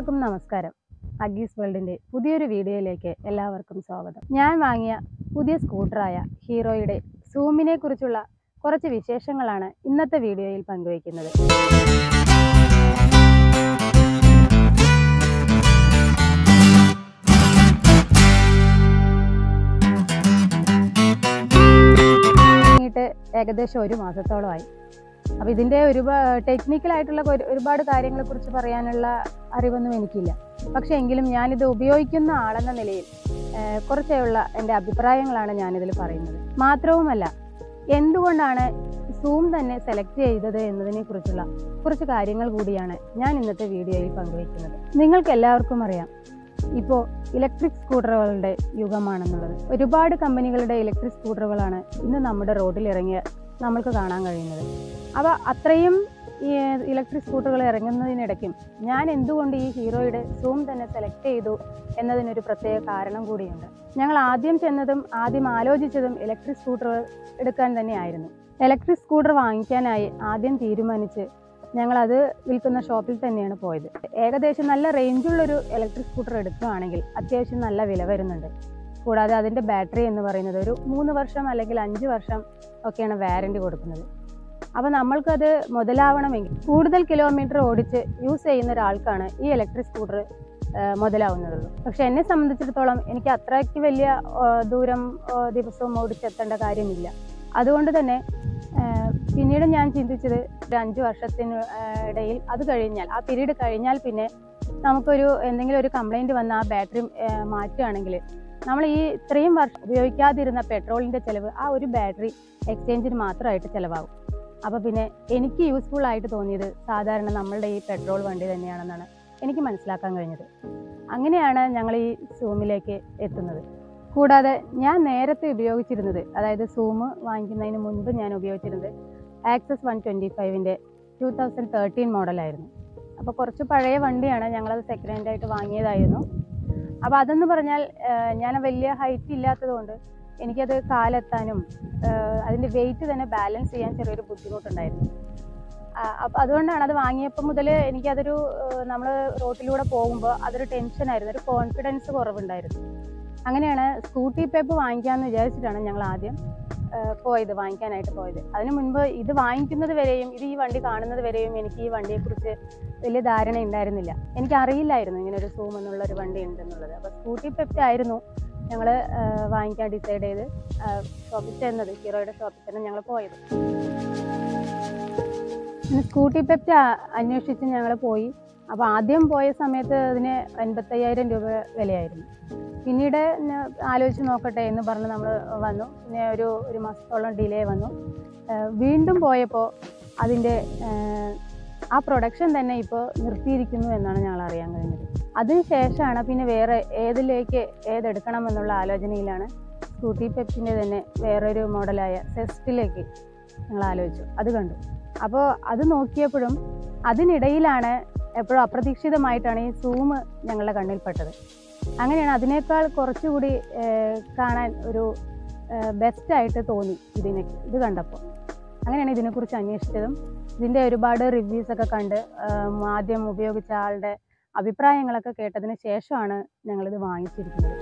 എല്ലാവർക്കും നമസ്കാരം. അഗീസ് വേൾഡിന്റെ പുതിയൊരു വീഡിയോയിലേക്ക് എല്ലാവർക്കും സ്വാഗതം. ഞാൻ വാങ്ങിയ പുതിയ സ്കൂട്ടറായ ഹീറോയുടെ സൂമിനെ കുറിച്ചുള്ള കുറച്ച് വിശേഷങ്ങളാണ് ഇന്നത്തെ വീഡിയോയിൽ പങ്കുവയ്ക്കുന്നത്. ഏകദേശം 1 മാസത്തോളമായി. അപ്പോൾ ഇതിൻ്റെ ടെക്നിക്കലായിട്ടുള്ള ഒരുപാട് കാര്യങ്ങളെക്കുറിച്ച് പറയാനുള്ള അറിവൊന്നും എനിക്കില്ല. പക്ഷേ എങ്കിലും ഞാനിത് ഉപയോഗിക്കുന്ന ആളെന്ന നിലയിൽ കുറച്ചുള്ള എൻ്റെ അഭിപ്രായങ്ങളാണ് ഞാനിതിൽ പറയുന്നത്. മാത്രവുമല്ല, എന്തുകൊണ്ടാണ് സൂം തന്നെ സെലക്ട് ചെയ്തത് എന്നതിനെ കുറിച്ചുള്ള കുറച്ച് കാര്യങ്ങൾ കൂടിയാണ് ഞാൻ ഇന്നത്തെ വീഡിയോയിൽ പങ്കുവയ്ക്കുന്നത്. നിങ്ങൾക്ക് എല്ലാവർക്കും അറിയാം, ഇപ്പോൾ ഇലക്ട്രിക് സ്കൂട്ടറുകളുടെ യുഗമാണെന്നുള്ളത്. ഒരുപാട് കമ്പനികളുടെ ഇലക്ട്രിക് സ്കൂട്ടറുകളാണ് ഇന്ന് നമ്മുടെ റോഡിൽ ഇറങ്ങിയ നമ്മൾക്ക് കാണാൻ കഴിയുന്നത്. അപ്പോൾ അത്രയും ഈ ഇലക്ട്രിക് സ്കൂട്ടറുകൾ ഇറങ്ങുന്നതിനിടയ്ക്കും ഞാൻ എന്തുകൊണ്ട് ഈ ഹീറോയുടെ സൂം തന്നെ സെലക്ട് ചെയ്തു എന്നതിനൊരു പ്രത്യേക കാരണം കൂടിയുണ്ട്. ഞങ്ങൾ ആദ്യം ആലോചിച്ചതും ഇലക്ട്രിക് സ്കൂട്ടറുകൾ എടുക്കാൻ തന്നെയായിരുന്നു. ഇലക്ട്രിക് സ്കൂട്ടർ വാങ്ങിക്കാനായി ആദ്യം തീരുമാനിച്ച് ഞങ്ങളത് വിൽക്കുന്ന ഷോപ്പിൽ തന്നെയാണ് പോയത്. ഏകദേശം നല്ല റേഞ്ചുള്ളൊരു ഇലക്ട്രിക് സ്കൂട്ടർ എടുക്കുകയാണെങ്കിൽ അത്യാവശ്യം നല്ല വില വരുന്നുണ്ട്. കൂടാതെ അതിൻ്റെ ബാറ്ററി എന്ന് പറയുന്നത് ഒരു 3 വർഷം അല്ലെങ്കിൽ 5 വർഷം ഒക്കെയാണ് വാറൻറ്റി കൊടുക്കുന്നത്. അപ്പോൾ നമ്മൾക്കത് മുതലാവണമെങ്കിൽ കൂടുതൽ കിലോമീറ്റർ ഓടിച്ച് യൂസ് ചെയ്യുന്ന ഒരാൾക്കാണ് ഈ ഇലക്ട്രിക് സ്കൂട്ടർ മുതലാവുന്നതുള്ളൂ. പക്ഷെ എന്നെ സംബന്ധിച്ചിടത്തോളം എനിക്ക് അത്രയ്ക്ക് വലിയ ദൂരം ദിവസവും ഓടിച്ചെത്തേണ്ട കാര്യമില്ല. അതുകൊണ്ട് തന്നെ പിന്നീട് ഞാൻ ചിന്തിച്ചത് ഒരു 5 വർഷത്തിന് ഇടയിൽ അത് കഴിഞ്ഞാൽ, ആ പീരീഡ് കഴിഞ്ഞാൽ പിന്നെ നമുക്കൊരു എന്തെങ്കിലും ഒരു കംപ്ലൈൻറ്റ് വന്ന് ആ ബാറ്ററി മാറ്റുകയാണെങ്കിൽ നമ്മൾ ഈ ഇത്രയും വർഷം ഉപയോഗിക്കാതിരുന്ന പെട്രോളിൻ്റെ ചിലവ് ആ ഒരു ബാറ്ററി എക്സ്ചേഞ്ചിന് മാത്രമായിട്ട് ചിലവാകും. അപ്പോൾ പിന്നെ എനിക്ക് യൂസ്ഫുൾ ആയിട്ട് തോന്നിയത് സാധാരണ നമ്മളുടെ ഈ പെട്രോൾ വണ്ടി തന്നെയാണെന്നാണ് എനിക്ക് മനസ്സിലാക്കാൻ കഴിഞ്ഞത്. അങ്ങനെയാണ് ഞങ്ങൾ ഈ സൂമിലേക്ക് എത്തുന്നത്. കൂടാതെ ഞാൻ നേരത്തെ ഉപയോഗിച്ചിരുന്നത്, അതായത് സൂം വാങ്ങിക്കുന്നതിന് മുൻപ് ഞാൻ ഉപയോഗിച്ചിരുന്നത് ആക്സസ് 125ൻ്റെ 2013 മോഡലായിരുന്നു. അപ്പോൾ കുറച്ച് പഴയ വണ്ടിയാണ്. ഞങ്ങളത് സെക്കൻഡ് ഹാൻഡ് ആയിട്ട് വാങ്ങിയതായിരുന്നു. അപ്പോൾ അതെന്ന് പറഞ്ഞാൽ ഞാൻ വലിയ ഹൈറ്റ് ഇല്ലാത്തതുകൊണ്ട് എനിക്കത് കാലെത്താനും അതിൻ്റെ വെയിറ്റ് തന്നെ ബാലൻസ് ചെയ്യാൻ ചെറിയൊരു ബുദ്ധിമുട്ടുണ്ടായിരുന്നു. അപ്പോൾ അതുകൊണ്ടാണ് അത് വാങ്ങിയപ്പോൾ മുതൽ എനിക്കതൊരു നമ്മൾ റോട്ടിലൂടെ പോകുമ്പോൾ അതൊരു ടെൻഷനായിരുന്നു, ഒരു കോൺഫിഡൻസ് കുറവുണ്ടായിരുന്നു. അങ്ങനെയാണ് സ്കൂട്ടി പെപ്പ് വാങ്ങിക്കാമെന്ന് വിചാരിച്ചിട്ടാണ് ഞങ്ങൾ ആദ്യം വാങ്ങിക്കാനായിട്ട് പോയത്. അതിനു മുൻപ് ഇത് വാങ്ങിക്കുന്നത് വരെയും ഈ വണ്ടി കാണുന്നത് വരെയും എനിക്ക് ഈ വണ്ടിയെക്കുറിച്ച് വലിയ ധാരണ ഉണ്ടായിരുന്നില്ല. എനിക്കറിയില്ലായിരുന്നു ഇങ്ങനെ ഒരു സൂം എന്നുള്ളൊരു വണ്ടി ഉണ്ടെന്നുള്ളത്. അപ്പോൾ സ്കൂട്ടി പെപ്റ്റ് ആയിരുന്നു ഞങ്ങൾ വാങ്ങിക്കാൻ ഡിസൈഡ് ചെയ്ത് ഷോപ്പിൽ ചെന്നത്. ഹീറോയുടെ ഷോപ്പിൽ തന്നെ ഞങ്ങൾ പോയത്. പിന്നെ സ്കൂട്ടി പെപ്റ്റ് അന്വേഷിച്ച് ഞങ്ങൾ പോയി. അപ്പോൾ ആദ്യം പോയ സമയത്ത് അതിന് 85,000 രൂപ വിലയായിരുന്നു. പിന്നീട് ആലോചിച്ച് നോക്കട്ടെ എന്ന് പറഞ്ഞ് നമ്മൾ വന്നു. പിന്നെ ഒരു മാസത്തോളം ഡിലേ വന്നു. വീണ്ടും പോയപ്പോൾ അതിൻ്റെ ആ പ്രൊഡക്ഷൻ തന്നെ ഇപ്പോൾ നിർത്തിയിരിക്കുന്നു എന്നാണ് ഞങ്ങൾ അറിയാൻ കഴിഞ്ഞത്. അതിനുശേഷമാണ് പിന്നെ വേറെ ഏതെടുക്കണം എന്നുള്ള ആലോചനയിലാണ് സ്കൂട്ടി പെപ്റ്റിൻ്റെ തന്നെ വേറൊരു മോഡലായ സെസ്റ്റിലേക്ക് ഞങ്ങൾ ആലോചിച്ചു. അത് കണ്ടു. അപ്പോൾ അത് നോക്കിയപ്പോഴും അതിനിടയിലാണ് എപ്പോഴും അപ്രതീക്ഷിതമായിട്ടാണ് ഈ സൂം ഞങ്ങളുടെ കണ്ണിൽപ്പെട്ടത്. അങ്ങനെയാണ് അതിനേക്കാൾ കുറച്ചുകൂടി കാണാൻ ഒരു ബെസ്റ്റായിട്ട് തോന്നി ഇത് കണ്ടപ്പോൾ. അങ്ങനെയാണ് ഇതിനെക്കുറിച്ച് അന്വേഷിച്ചതും ഇതിൻ്റെ ഒരുപാട് റിവ്യൂസൊക്കെ കണ്ട് ആദ്യം ഉപയോഗിച്ച ആളുടെ അഭിപ്രായങ്ങളൊക്കെ കേട്ടതിന് ശേഷമാണ് ഞങ്ങളിത് വാങ്ങിച്ചിരിക്കുന്നത്.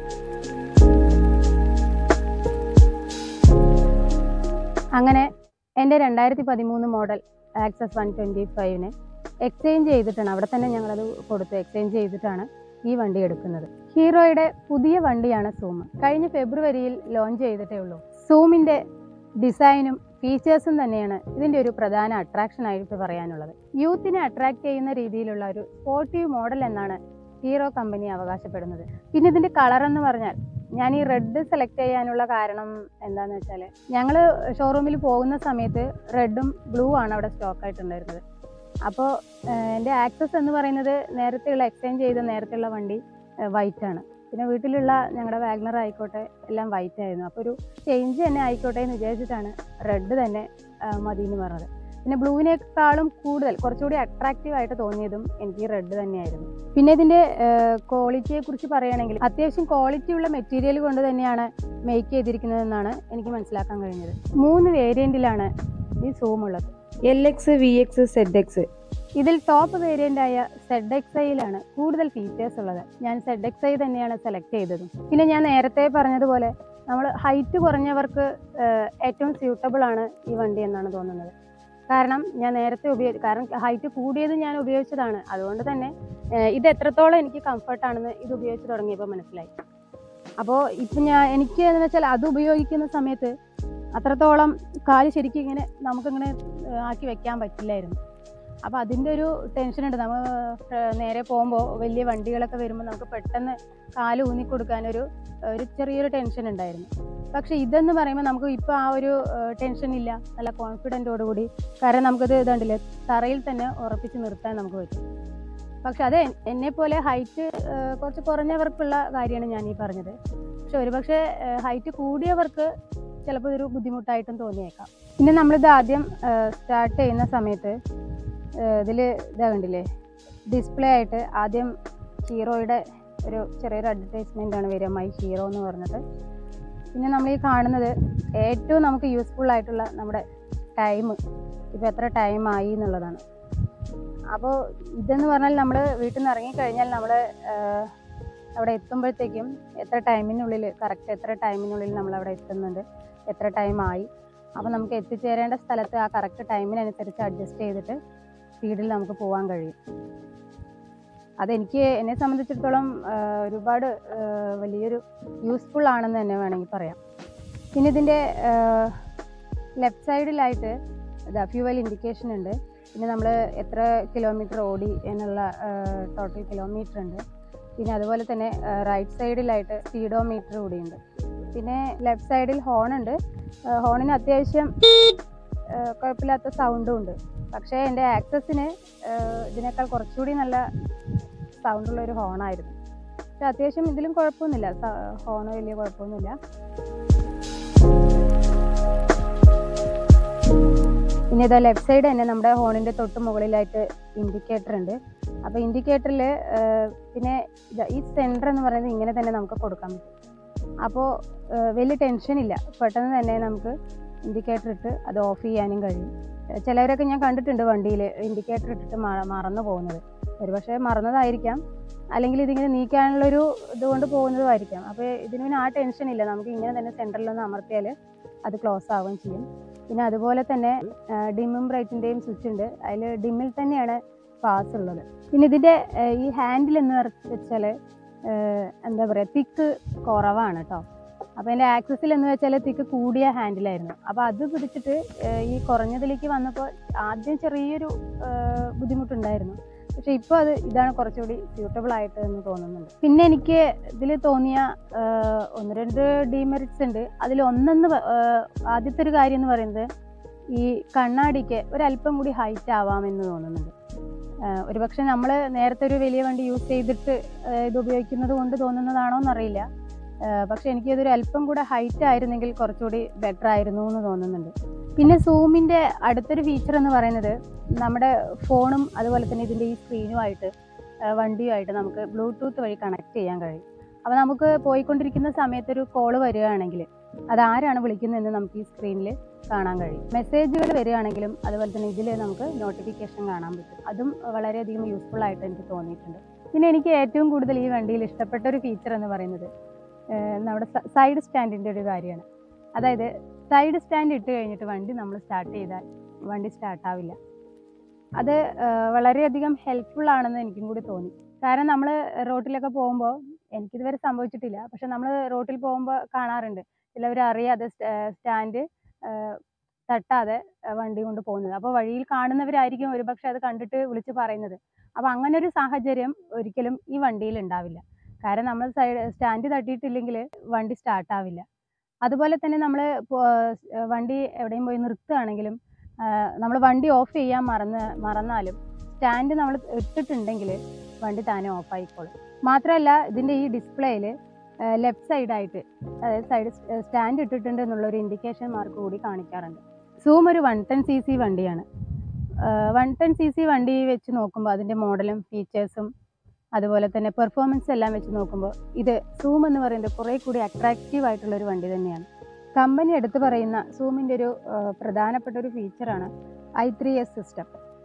അങ്ങനെ എൻ്റെ 2013 മോഡൽ ആക്സസ് 125നെ എക്സ്ചേഞ്ച് ചെയ്തിട്ടാണ്, അവിടെ തന്നെ ഞങ്ങളത് എക്സ്ചേഞ്ച് ചെയ്തിട്ടാണ് ഈ വണ്ടി എടുക്കുന്നത്. ഹീറോയുടെ പുതിയ വണ്ടിയാണ് സൂം. കഴിഞ്ഞ ഫെബ്രുവരിയിൽ ലോഞ്ച് ചെയ്തിട്ടേ ഉള്ളൂ. സൂമിൻ്റെ ഡിസൈനും ഫീച്ചേഴ്സും തന്നെയാണ് ഇതിൻ്റെ ഒരു പ്രധാന അട്രാക്ഷനായിട്ട് പറയാനുള്ളത്. യൂത്തിനെ അട്രാക്ട് ചെയ്യുന്ന രീതിയിലുള്ള ഒരു സ്പോർട്ടീവ് മോഡൽ എന്നാണ് ഹീറോ കമ്പനി അവകാശപ്പെടുന്നത്. പിന്നെ ഇതിൻ്റെ കളർ എന്ന് പറഞ്ഞാൽ, ഞാൻ ഈ റെഡ് സെലക്ട് ചെയ്യാനുള്ള കാരണം എന്താണെന്ന് വെച്ചാൽ, ഞങ്ങൾ ഷോറൂമിൽ പോകുന്ന സമയത്ത് റെഡും ബ്ലൂ ആണ് അവിടെ സ്റ്റോക്കായിട്ടുണ്ടായിരുന്നത്. അപ്പോൾ എൻ്റെ ആക്സസ് എന്ന് പറയുന്നത് എക്സ്ചേഞ്ച് ചെയ്ത നേരത്തെയുള്ള വണ്ടി വൈറ്റാണ്. പിന്നെ വീട്ടിലുള്ള ഞങ്ങളുടെ വാഗ്നർ ആയിക്കോട്ടെ എല്ലാം വൈറ്റ് ആയിരുന്നു. അപ്പോൾ ഒരു ചേഞ്ച് തന്നെ ആയിക്കോട്ടെ എന്ന് വിചാരിച്ചിട്ടാണ് റെഡ് തന്നെ മതി എന്ന് പറഞ്ഞത്. പിന്നെ ബ്ലൂവിനേക്കാളും കുറച്ചുകൂടി അട്രാക്റ്റീവായിട്ട് തോന്നിയതും എനിക്ക് റെഡ് തന്നെയായിരുന്നു. പിന്നെ ഇതിൻ്റെ ക്വാളിറ്റിയെക്കുറിച്ച് പറയുകയാണെങ്കിൽ അത്യാവശ്യം ക്വാളിറ്റിയുള്ള മെറ്റീരിയൽ കൊണ്ട് തന്നെയാണ് മേക്ക് ചെയ്തിരിക്കുന്നതെന്നാണ് എനിക്ക് മനസ്സിലാക്കാൻ കഴിഞ്ഞത്. 3 വേരിയൻറ്റിലാണ് ഈ സൂം ഉള്ളത്. LX, VX, ZX. ഇതിൽ ടോപ്പ് വേരിയൻ്റായ ZXiലാണ് കൂടുതൽ ഫീച്ചേഴ്സ് ഉള്ളത്. ഞാൻ ZXi തന്നെയാണ് സെലക്ട് ചെയ്തത്. പിന്നെ ഞാൻ നേരത്തെ പറഞ്ഞതുപോലെ നമ്മൾ ഹൈറ്റ് കുറഞ്ഞവർക്ക് ഏറ്റവും സ്യൂട്ടബിൾ ആണ് ഈ വണ്ടി എന്നാണ് തോന്നുന്നത്. കാരണം ഞാൻ നേരത്തെ കാരണം ഹൈറ്റ് കൂടിയത് ഞാൻ ഉപയോഗിച്ചതാണ്. അതുകൊണ്ട് തന്നെ ഇത് എത്രത്തോളം എനിക്ക് കംഫർട്ടാണെന്ന് ഇത് ഉപയോഗിച്ച് തുടങ്ങിയപ്പോൾ മനസ്സിലായി. അപ്പോൾ ഇപ്പം എനിക്ക് എന്ന് വെച്ചാൽ അത് ഉപയോഗിക്കുന്ന സമയത്ത് അത്രത്തോളം കാല് ശരിക്കും ഇങ്ങനെ നമുക്കിങ്ങനെ ആക്കി വെക്കാൻ പറ്റില്ലായിരുന്നു. അപ്പോൾ അതിൻ്റെ ഒരു ടെൻഷനുണ്ട്. നമ്മൾ നേരെ പോകുമ്പോൾ വലിയ വണ്ടികളൊക്കെ വരുമ്പോൾ നമുക്ക് പെട്ടെന്ന് കാല് ഊന്നി കൊടുക്കാനൊരു ചെറിയൊരു ടെൻഷൻ ഉണ്ടായിരുന്നു. പക്ഷെ ഇതെന്ന് പറയുമ്പോൾ നമുക്ക് ഇപ്പോൾ ആ ഒരു ടെൻഷൻ ഇല്ല. നല്ല കോൺഫിഡൻറ്റോടുകൂടി, കാരണം നമുക്കത് ഇതുണ്ടല്ലേ തറയിൽ തന്നെ ഉറപ്പിച്ച് നിർത്താൻ നമുക്ക് പറ്റും. പക്ഷെ അത് എന്നെപ്പോലെ ഹൈറ്റ് കുറച്ച് കുറഞ്ഞവർക്കുള്ള കാര്യമാണ് ഞാൻ ഈ പറഞ്ഞത്. പക്ഷെ ഒരുപക്ഷെ ഹൈറ്റ് കൂടിയവർക്ക് ചിലപ്പോൾ ഇതൊരു ബുദ്ധിമുട്ടായിട്ടും തോന്നിയേക്കാം. പിന്നെ നമ്മളിത് ആദ്യം സ്റ്റാർട്ട് ചെയ്യുന്ന സമയത്ത് ഇതിൽ ഇതാ കണ്ടില്ലേ, ഡിസ്പ്ലേ ആയിട്ട് ആദ്യം ഹീറോയുടെ ഒരു ചെറിയൊരു അഡ്വർടൈസ്മെൻ്റ് ആണ് വരിക, മൈ ഹീറോ എന്ന് പറഞ്ഞിട്ട്. പിന്നെ നമ്മൾ ഈ കാണുന്നത് ഏറ്റവും നമുക്ക് യൂസ്ഫുൾ ആയിട്ടുള്ള നമ്മുടെ ടൈം, ഇപ്പോൾ എത്ര ടൈമായി എന്നുള്ളതാണ്. അപ്പോൾ ഇതെന്ന് പറഞ്ഞാൽ നമ്മൾ വീട്ടിൽ നിന്ന് ഇറങ്ങിക്കഴിഞ്ഞാൽ നമ്മൾ അവിടെ എത്തുമ്പോഴത്തേക്കും എത്ര ടൈമിനുള്ളിൽ, കറക്റ്റ് എത്ര ടൈമിനുള്ളിൽ നമ്മളവിടെ എത്തുന്നുണ്ട്, എത്ര ടൈമായി, അപ്പോൾ നമുക്ക് എത്തിച്ചേരേണ്ട സ്ഥലത്ത് ആ കറക്റ്റ് ടൈമിനനുസരിച്ച് അഡ്ജസ്റ്റ് ചെയ്തിട്ട് സ്പീഡിൽ നമുക്ക് പോകാൻ കഴിയും. എന്നെ സംബന്ധിച്ചിടത്തോളം ഒരുപാട് വലിയൊരു യൂസ്ഫുൾ ആണെന്ന് തന്നെ വേണമെങ്കിൽ പറയാം. പിന്നെ ഇതിൻ്റെ ലെഫ്റ്റ് സൈഡിലായിട്ട് ഫ്യൂവൽ ഇൻഡിക്കേഷൻ ഉണ്ട്. പിന്നെ നമ്മൾ എത്ര കിലോമീറ്റർ ഓടി എന്നുള്ള ടോട്ടൽ കിലോമീറ്റർ ഉണ്ട്. പിന്നെ അതുപോലെ തന്നെ റൈറ്റ് സൈഡിലായിട്ട് സ്പീഡോമീറ്റർ കൂടിയുണ്ട്. പിന്നെ ലെഫ്റ്റ് സൈഡിൽ ഹോൺ ഉണ്ട്. ഹോണിന് അത്യാവശ്യം കുഴപ്പമില്ലാത്ത സൗണ്ടും ഉണ്ട്. പക്ഷേ എൻ്റെ ആക്സസിന് ഇതിനേക്കാൾ കുറച്ചുകൂടി നല്ല സൗണ്ടുള്ളൊരു ഹോണായിരുന്നു. പക്ഷെ അത്യാവശ്യം ഇതിലും കുഴപ്പമൊന്നുമില്ല, ഹോണ് വലിയ കുഴപ്പമൊന്നുമില്ല. പിന്നെ ഇതാ ലെഫ്റ്റ് സൈഡ് തന്നെ നമ്മുടെ ഹോണിൻ്റെ തൊട്ട് മുകളിലായിട്ട് ഇൻഡിക്കേറ്റർ ഉണ്ട്. അപ്പോൾ ഇൻഡിക്കേറ്ററിൽ പിന്നെ ഈ സെൻറ്റർ എന്ന് പറയുന്നത് ഇങ്ങനെ തന്നെ നമുക്ക് കൊടുക്കാൻ പറ്റും. അപ്പോൾ വലിയ ടെൻഷനില്ല, പെട്ടെന്ന് തന്നെ നമുക്ക് ഇൻഡിക്കേറ്റർ ഇട്ട് അത് ഓഫ് ചെയ്യാനും കഴിയും. ചിലവരൊക്കെ ഞാൻ കണ്ടിട്ടുണ്ട് വണ്ടിയിൽ ഇൻഡിക്കേറ്റർ ഇട്ടിട്ട് മറന്നു പോകുന്നത്. ഒരുപക്ഷെ മറന്നതായിരിക്കാം, അല്ലെങ്കിൽ ഇതിങ്ങനെ നീക്കാനുള്ളൊരു ഇതുകൊണ്ട് പോകുന്നതുമായിരിക്കാം. അപ്പോൾ ഇതിന് പിന്നെ ആ ടെൻഷനില്ല, നമുക്ക് ഇങ്ങനെ തന്നെ സെൻറ്ററിലൊന്ന് അമർത്തിയാൽ അത് ക്ലോസ് ആവുകയും ചെയ്യും. പിന്നെ അതുപോലെ തന്നെ ഡിമ്മും ബ്രൈറ്റിൻ്റെയും സ്വിച്ച് ഉണ്ട്. അതിൽ ഡിമ്മിൽ തന്നെയാണ് പാസ് ഉള്ളത്. പിന്നെ ഇതിൻ്റെ ഈ ഹാൻഡിൽ എന്ന് വെച്ചാൽ എന്താ പറയുക, തിക്ക് കുറവാണ് കേട്ടോ. അപ്പോൾ എൻ്റെ ആക്സസിൽ എന്ന് വെച്ചാൽ തിക്ക് കൂടിയ ഹാൻഡിലായിരുന്നു. അപ്പോൾ അത് പിടിച്ചിട്ട് ഈ കുറഞ്ഞതിലേക്ക് വന്നപ്പോൾ ആദ്യം ചെറിയൊരു ബുദ്ധിമുട്ടുണ്ടായിരുന്നു. പക്ഷെ ഇപ്പോൾ ഇതാണ് കുറച്ചുകൂടി സ്യൂട്ടബിൾ ആയിട്ട് എന്ന് തോന്നുന്നുണ്ട്. പിന്നെ എനിക്ക് ഇതിൽ തോന്നിയ 1-2 ഡീമെറിറ്റ്സ് ഉണ്ട്. ആദ്യത്തെ ഒരു കാര്യം എന്ന് പറയുന്നത് ഈ കണ്ണാടിക്ക് ഒരല്പം കൂടി ഹൈറ്റ് ആവാമെന്ന് തോന്നുന്നുണ്ട്. ഒരുപക്ഷെ നമ്മൾ നേരത്തെ ഒരു വലിയ വണ്ടി യൂസ് ചെയ്തിട്ട് ഇത് ഉപയോഗിക്കുന്നത് കൊണ്ട് തോന്നുന്നതാണോ എന്നറിയില്ല. പക്ഷെ എനിക്കതൊരു അല്പം കൂടെ ഹൈറ്റ് ആയിരുന്നെങ്കിൽ കുറച്ചുകൂടി ബെറ്റർ ആയിരുന്നു എന്ന് തോന്നുന്നുണ്ട്. പിന്നെ സൂമിൻ്റെ അടുത്തൊരു ഫീച്ചർ എന്ന് പറയുന്നത് നമ്മുടെ ഫോണും അതുപോലെ തന്നെ ഇതിൻ്റെ ഈ സ്ക്രീനുമായിട്ട് വണ്ടിയുമായിട്ട് നമുക്ക് ബ്ലൂടൂത്ത് വഴി കണക്ട് ചെയ്യാൻ കഴിയും. അപ്പോൾ നമുക്ക് പോയിക്കൊണ്ടിരിക്കുന്ന സമയത്തൊരു കോള് വരികയാണെങ്കിൽ അതാരാണ് വിളിക്കുന്നതെന്ന് നമുക്ക് ഈ സ്ക്രീനിൽ കാണാൻ കഴിയും. മെസ്സേജുകൾ വരികയാണെങ്കിലും അതുപോലെ തന്നെ ഇതിൽ നമുക്ക് നോട്ടിഫിക്കേഷൻ കാണാൻ പറ്റും. അതും വളരെയധികം യൂസ്ഫുൾ ആയിട്ട് എനിക്ക് തോന്നിയിട്ടുണ്ട്. പിന്നെ എനിക്ക് ഏറ്റവും കൂടുതൽ ഈ വണ്ടിയിൽ ഇഷ്ടപ്പെട്ട ഒരു ഫീച്ചർ എന്ന് പറയുന്നത് നമ്മുടെ സൈഡ് സ്റ്റാൻഡിൻ്റെ ഒരു കാര്യമാണ്. അതായത് സൈഡ് സ്റ്റാൻഡ് ഇട്ട് കഴിഞ്ഞിട്ട് വണ്ടി നമ്മൾ സ്റ്റാർട്ട് ചെയ്താൽ വണ്ടി സ്റ്റാർട്ടാവില്ല. അത് വളരെയധികം ഹെൽപ്ഫുൾ ആണെന്ന് എനിക്കും കൂടി തോന്നി. കാരണം നമ്മൾ റോട്ടിലൊക്കെ പോകുമ്പോൾ, എനിക്കിതുവരെ സംഭവിച്ചിട്ടില്ല, പക്ഷെ നമ്മൾ റോട്ടിൽ പോകുമ്പോൾ കാണാറുണ്ട് ചിലവർ അറിയാതെ സ്റ്റാൻഡ് തട്ടാതെ വണ്ടി കൊണ്ട് പോകുന്നത്. അപ്പോൾ വഴിയിൽ കാണുന്നവരായിരിക്കും ഒരുപക്ഷെ അത് കണ്ടിട്ട് വിളിച്ച് പറയുന്നത്. അപ്പോൾ അങ്ങനെ ഒരു സാഹചര്യം ഒരിക്കലും ഈ വണ്ടിയിൽ ഉണ്ടാവില്ല. കാരണം നമ്മൾ സ്റ്റാൻഡ് തട്ടിയിട്ടില്ലെങ്കിൽ വണ്ടി സ്റ്റാർട്ടാവില്ല. അതുപോലെ തന്നെ നമ്മൾ വണ്ടി എവിടെയും പോയി നിർത്തുകയാണെങ്കിലും നമ്മൾ വണ്ടി ഓഫ് ചെയ്യാൻ മറന്നാലും സ്റ്റാൻഡ് നമ്മൾ ഇട്ടിട്ടുണ്ടെങ്കിൽ വണ്ടി താനെ ഓഫായിക്കോളും. മാത്രമല്ല ഇതിൻ്റെ ഈ ഡിസ്പ്ലേയിൽ ലെഫ്റ്റ് സൈഡായിട്ട്, അതായത് സ്റ്റാൻഡ് ഇട്ടിട്ടുണ്ട് എന്നുള്ളൊരു ഇൻഡിക്കേഷൻ മാർക്ക് കൂടി കാണിക്കാറുണ്ട്. സൂം ഒരു 110cc വണ്ടിയാണ്. 110cc വണ്ടി വെച്ച് നോക്കുമ്പോൾ അതിൻ്റെ മോഡലും ഫീച്ചേഴ്സും അതുപോലെ തന്നെ പെർഫോമൻസ് എല്ലാം വെച്ച് നോക്കുമ്പോൾ ഇത് സൂം എന്ന് പറയുന്നത് കുറേ കൂടി അട്രാക്റ്റീവ് ആയിട്ടുള്ളൊരു വണ്ടി തന്നെയാണ്. കമ്പനി എടുത്തു പറയുന്ന സൂമിൻ്റെ ഒരു പ്രധാനപ്പെട്ട ഒരു ഫീച്ചറാണ് i3s system.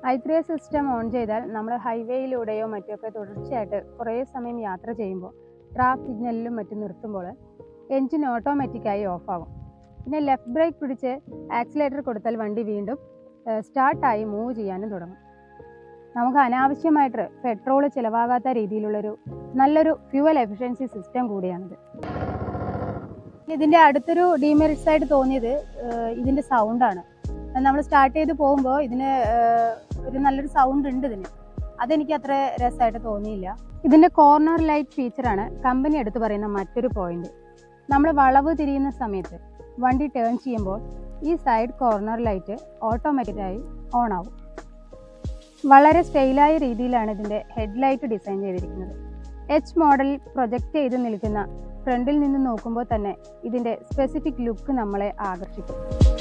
i3 system on ചെയ്താൽ നമ്മൾ ഹൈവേയിലൂടെയോ മറ്റൊക്കെ തുടർച്ചയായിട്ട് കുറേ സമയം യാത്ര ചെയ്യുമ്പോൾ ട്രാഫിക് സിഗ്നലിലും മറ്റും നിർത്തുമ്പോൾ എൻജിൻ ഓട്ടോമാറ്റിക്കായി ഓഫാകും. പിന്നെ ലെഫ്റ്റ് ബ്രേക്ക് പിടിച്ച് ആക്സിലേറ്റർ കൊടുത്താൽ വണ്ടി വീണ്ടും സ്റ്റാർട്ടായി മൂവ് ചെയ്യാനും തുടങ്ങും. നമുക്ക് അനാവശ്യമായിട്ട് പെട്രോൾ ചിലവാകാത്ത രീതിയിലുള്ളൊരു നല്ലൊരു ഫ്യൂവൽ എഫിഷ്യൻസി സിസ്റ്റം കൂടിയാണിത്. ഇതിൻ്റെ അടുത്തൊരു ഡീമെറിറ്റ്സ് ആയിട്ട് തോന്നിയത് ഇതിൻ്റെ സൗണ്ടാണ്. നമ്മൾ സ്റ്റാർട്ട് ചെയ്ത് പോകുമ്പോൾ ഇതിന് ഒരു നല്ലൊരു സൗണ്ട് ഉണ്ട് ഇതിന്. അതെനിക്ക് അത്ര രസമായിട്ട് തോന്നിയില്ല. ഇതിൻ്റെ കോർണർ ലൈറ്റ് ഫീച്ചറാണ് കമ്പനി എടുത്ത് പറയുന്ന മറ്റൊരു പോയിന്റ്. നമ്മൾ വളവ് തിരിയുന്ന സമയത്ത് വണ്ടി ടേൺ ചെയ്യുമ്പോൾ ഈ സൈഡ് കോർണർ ലൈറ്റ് ഓട്ടോമാറ്റിക്കായി ഓൺ ആവും. വളരെ സ്റ്റൈലായ രീതിയിലാണ് ഇതിൻ്റെ ഹെഡ്ലൈറ്റ് ഡിസൈൻ ചെയ്തിരിക്കുന്നത്. എച്ച് മോഡലിൽ പ്രൊജക്റ്റ് ചെയ്ത് നിൽക്കുന്ന ഫ്രണ്ടിൽ നിന്ന് നോക്കുമ്പോൾ തന്നെ ഇതിൻ്റെ സ്പെസിഫിക് ലുക്ക് നമ്മളെ ആകർഷിക്കും.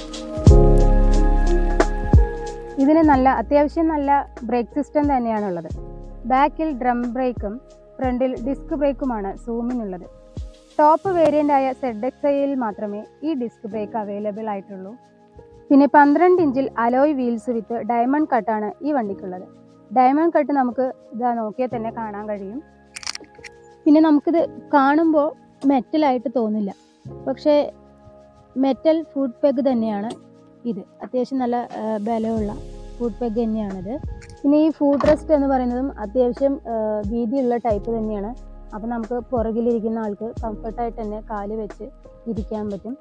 ഇതിന് അത്യാവശ്യം നല്ല ബ്രേക്ക് സിസ്റ്റം തന്നെയാണുള്ളത്. ബാക്കിൽ ഡ്രം ബ്രേക്കും ഫ്രണ്ടിൽ ഡിസ്ക് ബ്രേക്കുമാണ് സൂമിനുള്ളത്. ടോപ്പ് വേരിയൻ്റായ ZXiയിൽ മാത്രമേ ഈ ഡിസ്ക് ബ്രേക്ക് അവൈലബിൾ ആയിട്ടുള്ളൂ. പിന്നെ 12 ഇഞ്ചിൽ അലോയ് വീൽസ് വിത്ത് ഡയമണ്ട് കട്ടാണ് ഈ വണ്ടിക്കുള്ളത്. ഡയമണ്ട് കട്ട് നമുക്ക് ഇതാ നോക്കിയാൽ തന്നെ കാണാൻ കഴിയും. പിന്നെ നമുക്കിത് കാണുമ്പോൾ മെറ്റലായിട്ട് തോന്നില്ല, പക്ഷേ മെറ്റൽ ഫുഡ് പെഗ് തന്നെയാണ് ഇത്. അത്യാവശ്യം നല്ല ബലമുള്ള ഫുഡ് പെഗ് തന്നെയാണിത്. പിന്നെ ഈ ഫുഡ് റെസ്റ്റ് എന്ന് പറയുന്നതും അത്യാവശ്യം വീതിയുള്ള ടൈപ്പ് തന്നെയാണ്. അപ്പോൾ നമുക്ക് പുറകിലിരിക്കുന്ന ആൾക്ക് കംഫർട്ടായിട്ട് തന്നെ കാല് വെച്ച് ഇരിക്കാൻ പറ്റും.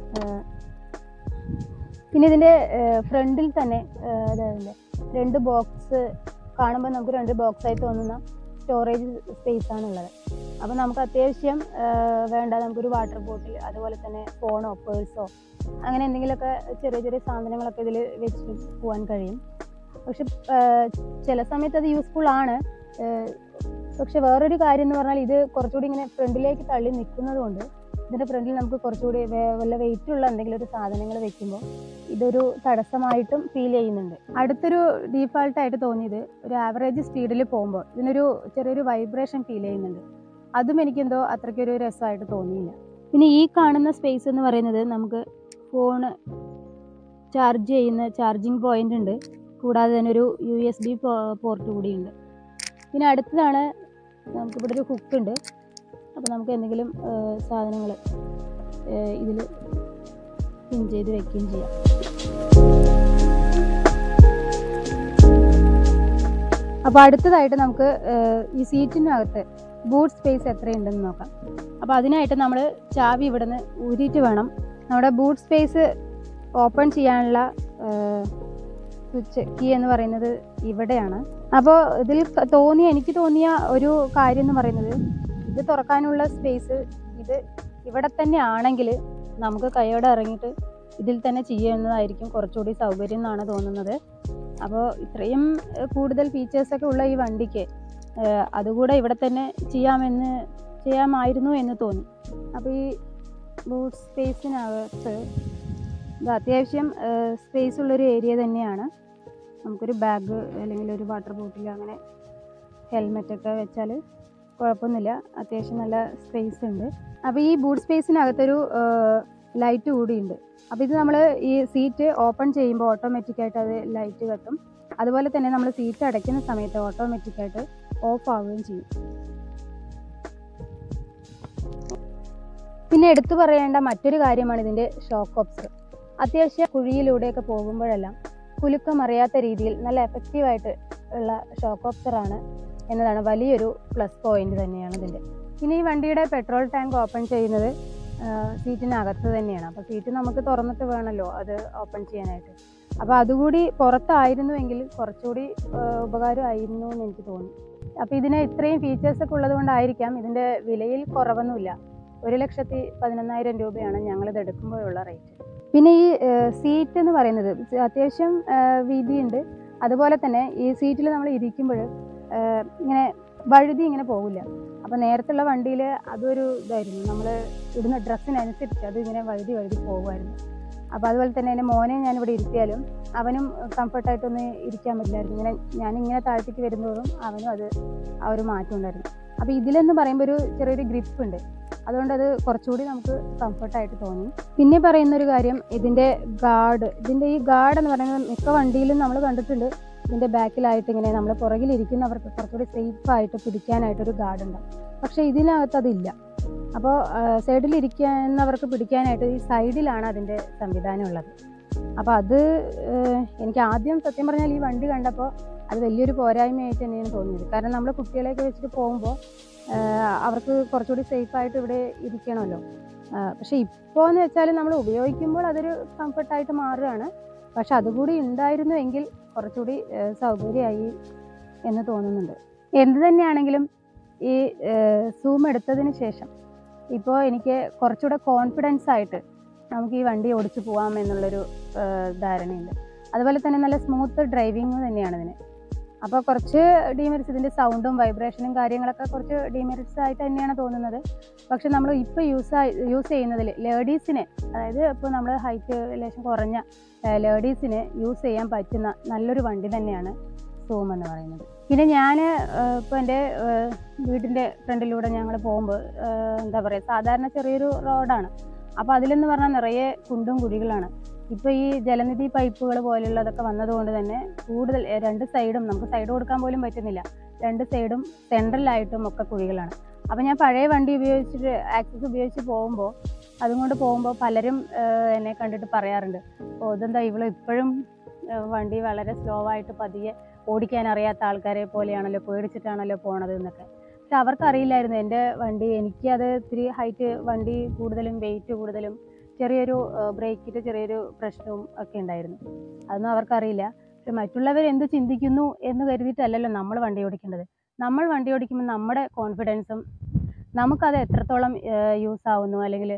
പിന്നെ ഇതിൻ്റെ ഫ്രണ്ടിൽ തന്നെ അതായത് 2 ബോക്സ് കാണുമ്പോൾ നമുക്ക് 2 ബോക്സായി തോന്നുന്ന സ്റ്റോറേജ് സ്പേസ് ആണുള്ളത്. അപ്പോൾ നമുക്ക് അത്യാവശ്യം വേണ്ട നമുക്കൊരു വാട്ടർ ബോട്ടിൽ, അതുപോലെ തന്നെ ഫോണോ പേഴ്സോ അങ്ങനെ എന്തെങ്കിലുമൊക്കെ ചെറിയ ചെറിയ സാധനങ്ങളൊക്കെ ഇതിൽ വെച്ചിട്ട് പോകാൻ കഴിയും. പക്ഷെ ചില സമയത്ത് അത് യൂസ്ഫുൾ ആണ്. പക്ഷെ വേറൊരു കാര്യം എന്ന് പറഞ്ഞാൽ ഇത് കുറച്ചുകൂടി ഇങ്ങനെ ഫ്രണ്ടിലേക്ക് തള്ളി നിൽക്കുന്നത് കൊണ്ട് ഇതിൻ്റെ ഫ്രണ്ടിൽ നമുക്ക് കുറച്ചുകൂടി വല്ല വെയിറ്റുള്ള എന്തെങ്കിലും ഒരു സാധനങ്ങൾ വെക്കുമ്പോൾ ഇതൊരു തടസ്സമായിട്ടും ഫീൽ ചെയ്യുന്നുണ്ട്. അടുത്തൊരു ഡീഫാൾട്ടായിട്ട് തോന്നിയത് ഒരു ആവറേജ് സ്പീഡിൽ പോകുമ്പോൾ ഇതിനൊരു ചെറിയൊരു വൈബ്രേഷൻ ഫീൽ ചെയ്യുന്നുണ്ട്. അതും എനിക്കെന്തോ അത്രയ്ക്കൊരു രസമായിട്ട് തോന്നിയില്ല. പിന്നെ ഈ കാണുന്ന സ്പേസ് എന്ന് പറയുന്നത് നമുക്ക് ഫോണ് ചാർജ് ചെയ്യുന്ന ചാർജിങ് പോയിൻ്റ് ഉണ്ട്. കൂടാതെ തന്നെ ഒരു USB പോർട്ട് കൂടിയുണ്ട്. പിന്നെ അടുത്തതാണ് നമുക്കിവിടെ ഒരു ഹുക്ക് ഉണ്ട്. അപ്പോൾ നമുക്ക് എന്തെങ്കിലും സാധനങ്ങൾ ഇതിൽ പിൻ ചെയ്ത് വെക്കുകയും ചെയ്യാം. അപ്പോൾ അടുത്തതായിട്ട് നമുക്ക് ഈ സീറ്റിനകത്ത് ബൂട്ട് സ്പേസ് എത്രയുണ്ടെന്ന് നോക്കാം. അപ്പോൾ അതിനായിട്ട് നമ്മൾ ചാവി ഇവിടെ നിന്ന് ഊരിയിട്ട് വേണം. നമ്മുടെ ബൂട്ട് സ്പേസ് ഓപ്പൺ ചെയ്യാനുള്ള സ്വിച്ച് കീ എന്ന് പറയുന്നത് ഇവിടെയാണ്. അപ്പോൾ എനിക്ക് തോന്നിയ ഒരു കാര്യം എന്ന് പറയുന്നത് ഇത് തുറക്കാനുള്ള സ്പേസ് ഇത് ഇവിടെ തന്നെ ആണെങ്കിൽ നമുക്ക് കൈയോടെ ഇറങ്ങിയിട്ട് ഇതിൽ തന്നെ ചെയ്യുന്നതായിരിക്കും കുറച്ചുകൂടി സൗകര്യം എന്നാണ് തോന്നുന്നത്. അപ്പോൾ ഇത്രയും കൂടുതൽ ഫീച്ചേഴ്സൊക്കെ ഉള്ള ഈ വണ്ടിക്ക് അതുകൂടെ ഇവിടെ തന്നെ ചെയ്യാമായിരുന്നു എന്ന് തോന്നി. അപ്പോൾ ഈ ബൂട്ട് സ്പേസിനകത്ത് ഇത് അത്യാവശ്യം സ്പേസ് ഉള്ളൊരു ഏരിയ തന്നെയാണ്. നമുക്കൊരു ബാഗ് അല്ലെങ്കിൽ ഒരു വാട്ടർ ബോട്ടിൽ അങ്ങനെ ഹെൽമെറ്റൊക്കെ വെച്ചാൽ കുഴപ്പമൊന്നുമില്ല. അത്യാവശ്യം നല്ല സ്പേസ് ഉണ്ട്. അപ്പോൾ ഈ ബൂട്ട് സ്പേസിനകത്തൊരു ലൈറ്റ് കൂടിയുണ്ട്. അപ്പോൾ ഇത് നമ്മൾ ഈ സീറ്റ് ഓപ്പൺ ചെയ്യുമ്പോൾ ഓട്ടോമാറ്റിക്കായിട്ട് അത് ലൈറ്റ് കത്തും. അതുപോലെ തന്നെ നമ്മൾ സീറ്റ് അടയ്ക്കുന്ന സമയത്ത് ഓട്ടോമാറ്റിക്കായിട്ട് ഓഫ് ആവുകയും ചെയ്യും. പിന്നെ എടുത്തു പറയേണ്ട മറ്റൊരു കാര്യമാണ് ഇതിൻ്റെ ഷോക്ക് ഓബ്സർ. അത്യാവശ്യം കുഴിയിലൂടെയൊക്കെ പോകുമ്പോഴെല്ലാം കുലുക്കമറിയാത്ത രീതിയിൽ നല്ല എഫക്റ്റീവായിട്ട് ഉള്ള ഷോക്ക് ഓബ്സറാണ് എന്നതാണ് വലിയൊരു പ്ലസ് പോയിന്റ് തന്നെയാണ് ഇതിൻ്റെ. പിന്നെ ഈ വണ്ടിയുടെ പെട്രോൾ ടാങ്ക് ഓപ്പൺ ചെയ്യുന്നത് സീറ്റിനകത്ത് തന്നെയാണ്. അപ്പോൾ സീറ്റ് നമുക്ക് തുറന്നിട്ട് വേണമല്ലോ അത് ഓപ്പൺ ചെയ്യാനായിട്ട്. അപ്പോൾ അതുകൂടി പുറത്തായിരുന്നുവെങ്കിൽ കുറച്ചുകൂടി ഉപകാരമായിരുന്നു എന്ന് എനിക്ക് തോന്നി. അപ്പോൾ ഇതിന് ഇത്രയും ഫീച്ചേഴ്സൊക്കെ ഉള്ളത് കൊണ്ടായിരിക്കാം ഇതിൻ്റെ വിലയിൽ കുറവൊന്നുമില്ല. 1,11,000 രൂപയാണ് ഞങ്ങളിത് എടുക്കുമ്പോഴുള്ള റേറ്റ്. പിന്നെ ഈ സീറ്റ് എന്ന് പറയുന്നത് അത്യാവശ്യം വീതിയുണ്ട്. അതുപോലെ തന്നെ ഈ സീറ്റിൽ നമ്മൾ ഇരിക്കുമ്പോൾ ഇങ്ങനെ വഴുതി ഇങ്ങനെ പോകില്ല. അപ്പോൾ നേരത്തുള്ള വണ്ടിയിൽ അതൊരു ഇതായിരുന്നു, നമ്മൾ ഇടുന്ന ഡ്രസ്സിനനുസരിച്ച് അത് ഇങ്ങനെ വഴുതി പോകുമായിരുന്നു. അപ്പോൾ അതുപോലെ തന്നെ എൻ്റെ മോനെ ഞാനിവിടെ ഇരുത്തിയാലും അവനും കംഫർട്ടായിട്ടൊന്ന് ഇരിക്കാൻ പറ്റില്ലായിരുന്നു. ഞാനിങ്ങനെ താഴ്ത്തിക്ക് വരുമ്പോഴും അവനും ആ ഒരു മാറ്റം ഉണ്ടായിരുന്നു. അപ്പോൾ ഇതിലെന്ന് പറയുമ്പോൾ ഒരു ചെറിയൊരു ഗ്രിപ്പ് ഉണ്ട്. അതുകൊണ്ട് അത് കുറച്ചുകൂടി നമുക്ക് കംഫർട്ടായിട്ട് തോന്നി. പിന്നെ പറയുന്നൊരു കാര്യം ഇതിൻ്റെ ഈ ഗാർഡ് എന്ന് പറയുന്നത് മിക്ക വണ്ടിയിലും നമ്മൾ കണ്ടിട്ടുണ്ട്. ഇതിൻ്റെ ബാക്കിലായിട്ട് ഇങ്ങനെ നമ്മൾ പുറകിലിരിക്കുന്നവർക്ക് കുറച്ചുകൂടി സേഫായിട്ട് പിടിക്കാനായിട്ടൊരു ഗാർഡ് ഉണ്ടാവും. പക്ഷേ ഇതിനകത്ത് അതില്ല. അപ്പോൾ സൈഡിലിരിക്കുന്നവർക്ക് പിടിക്കാനായിട്ട് ഈ സൈഡിലാണ് അതിൻ്റെ സംവിധാനം ഉള്ളത്. അപ്പോൾ അത് എനിക്ക് ആദ്യം സത്യം പറഞ്ഞാൽ ഈ വണ്ടി കണ്ടപ്പോൾ അത് വലിയൊരു പോരായ്മയായിട്ട് തന്നെയാണ് തോന്നിയത്. കാരണം നമ്മൾ കുട്ടികളെയൊക്കെ വെച്ചിട്ട് പോകുമ്പോൾ അവർക്ക് കുറച്ചുകൂടി സേഫായിട്ട് ഇവിടെ ഇരിക്കണമല്ലോ. പക്ഷേ ഇപ്പോൾ എന്ന് വെച്ചാൽ നമ്മൾ ഉപയോഗിക്കുമ്പോൾ അതൊരു കംഫർട്ടായിട്ട് മാറുകയാണ്. പക്ഷെ അതുകൂടി ഉണ്ടായിരുന്നുവെങ്കിൽ കുറച്ചുകൂടി സൗകര്യമായി എന്ന് തോന്നുന്നുണ്ട്. എന്ത് തന്നെയാണെങ്കിലും ഈ സൂം എടുത്തതിന് ശേഷം ഇപ്പോൾ എനിക്ക് കുറച്ചുകൂടെ കോൺഫിഡൻസ് ആയിട്ട് നമുക്ക് ഈ വണ്ടി ഓടിച്ചു പോകാം എന്നുള്ളൊരു ധാരണയുണ്ട്. അതുപോലെ തന്നെ നല്ല സ്മൂത്ത് ഡ്രൈവിങ് തന്നെയാണ് ഇതിന്. അപ്പോൾ കുറച്ച് ഡീമെറിറ്റ്സ്, ഇതിൻ്റെ സൗണ്ടും വൈബ്രേഷനും കാര്യങ്ങളൊക്കെ കുറച്ച് ഡീമെറിറ്റ്സ് ആയിട്ട് തന്നെയാണ് തോന്നുന്നത്. പക്ഷെ നമ്മൾ ഇപ്പോൾ യൂസ് ചെയ്യുന്നതിൽ ലേഡീസിന്, അതായത് ഇപ്പോൾ നമ്മൾ ഹൈറ്റ് ലേശം കുറഞ്ഞ ലേഡീസിന് യൂസ് ചെയ്യാൻ പറ്റുന്ന നല്ലൊരു വണ്ടി തന്നെയാണ് സൂം എന്ന് പറയുന്നത്. പിന്നെ ഞാൻ ഇപ്പോൾ എൻ്റെ വീടിൻ്റെ ഫ്രണ്ടിലൂടെ ഞങ്ങൾ പോകുമ്പോൾ എന്താ പറയുക, സാധാരണ ചെറിയൊരു റോഡാണ്. അപ്പോൾ അതിലെന്ന് പറഞ്ഞാൽ നിറയെ കുണ്ടും കുഴികളാണ്. ഇപ്പോൾ ഈ ജലനിധി പൈപ്പുകൾ പോലുള്ളതൊക്കെ വന്നതുകൊണ്ട് തന്നെ കൂടുതൽ രണ്ട് സൈഡും നമുക്ക് സൈഡ് കൊടുക്കാൻ പോലും പറ്റുന്നില്ല. രണ്ട് സൈഡും സെൻട്രലായിട്ടും ഒക്കെ കുഴികളാണ്. അപ്പോൾ ഞാൻ പഴയ വണ്ടി ഉപയോഗിച്ചിട്ട് ആക്സസ് ഉപയോഗിച്ച് പോകുമ്പോൾ അതുകൊണ്ട് പോകുമ്പോൾ പലരും എന്നെ കണ്ടിട്ട് പറയാറുണ്ട്, ഓ ഇതെന്താ ഇവള് ഇപ്പോഴും വണ്ടി വളരെ സ്ലോ ആയിട്ട് പതിയെ ഓടിക്കാൻ അറിയാത്ത ആൾക്കാരെ പോലെയാണല്ലോ, പേടിച്ചിട്ടാണല്ലോ പോണത് എന്നൊക്കെ. പക്ഷെ അവർക്കറിയില്ലായിരുന്നു എൻ്റെ വണ്ടി, എനിക്കത് ഇത്തിരി ഹൈറ്റ് വണ്ടി കൂടുതലും വെയിറ്റ് കൂടുതലും ചെറിയൊരു ബ്രേക്കിൻ്റെ ചെറിയൊരു പ്രശ്നവും ഒക്കെ ഉണ്ടായിരുന്നു. അതൊന്നും അവർക്കറിയില്ല. പക്ഷെ മറ്റുള്ളവർ എന്ത് ചിന്തിക്കുന്നു എന്ന് കരുതിയിട്ടല്ലല്ലോ നമ്മൾ വണ്ടി ഓടിക്കേണ്ടത്. നമ്മൾ വണ്ടി ഓടിക്കുമ്പോൾ നമ്മുടെ കോൺഫിഡൻസും നമുക്കത് എത്രത്തോളം യൂസ് ആവുന്നു, അല്ലെങ്കിൽ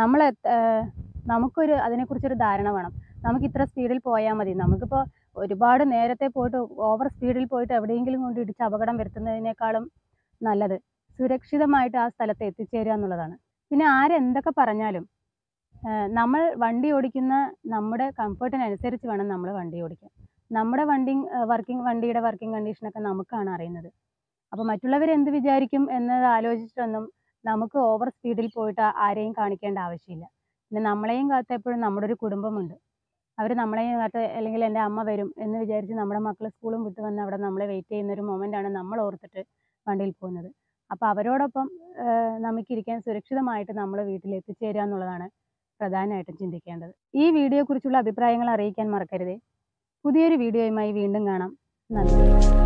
നമുക്കൊരു അതിനെക്കുറിച്ചൊരു ധാരണ വേണം. നമുക്ക് ഇത്ര സ്പീഡിൽ പോയാൽ മതി. നമുക്കിപ്പോൾ ഒരുപാട് നേരത്തെ പോയിട്ട് ഓവർ സ്പീഡിൽ പോയിട്ട് എവിടെയെങ്കിലും കൊണ്ട് ഇടിച്ച് അപകടം വരുത്തുന്നതിനേക്കാളും നല്ലത് സുരക്ഷിതമായിട്ട് ആ സ്ഥലത്ത് എത്തിച്ചേരുക എന്നുള്ളതാണ്. പിന്നെ ആരെന്തൊക്കെ പറഞ്ഞാലും നമ്മൾ വണ്ടി ഓടിക്കുന്ന നമ്മുടെ കംഫർട്ടിനനുസരിച്ച് വേണം നമ്മൾ വണ്ടി ഓടിക്കാൻ. നമ്മുടെ വണ്ടിയുടെ വർക്കിംഗ് കണ്ടീഷനൊക്കെ നമുക്കാണ് അറിയുന്നത്. അപ്പോൾ മറ്റുള്ളവരെന്ത് വിചാരിക്കും എന്നത് ആലോചിച്ചിട്ടൊന്നും നമുക്ക് ഓവർ സ്പീഡിൽ പോയിട്ട് ആരെയും കാണിക്കേണ്ട ആവശ്യമില്ല. പിന്നെ നമ്മളെയും കാത്ത് എപ്പോഴും നമ്മുടെ ഒരു കുടുംബമുണ്ട്. അവർ നമ്മളെയും കാത്ത്, അല്ലെങ്കിൽ എൻ്റെ അമ്മ വരും എന്ന് വിചാരിച്ച് നമ്മുടെ മക്കൾ സ്കൂളും വിട്ട് വന്ന് അവിടെ നമ്മളെ വെയിറ്റ് ചെയ്യുന്നൊരു മൊമെൻ്റാണ് നമ്മൾ ഓർത്തിട്ട് വണ്ടിയിൽ പോകുന്നത്. അപ്പോൾ അവരോടൊപ്പം നമുക്കിരിക്കാൻ സുരക്ഷിതമായിട്ട് നമ്മൾ വീട്ടിൽ എത്തിച്ചേരുക എന്നുള്ളതാണ് പ്രധാനമായിട്ടും ചിന്തിക്കേണ്ടത്. ഈ വീഡിയോയെക്കുറിച്ചുള്ള അഭിപ്രായങ്ങൾ അറിയിക്കാൻ മറക്കരുതേ. പുതിയൊരു വീഡിയോയുമായി വീണ്ടും കാണാം. നന്ദി.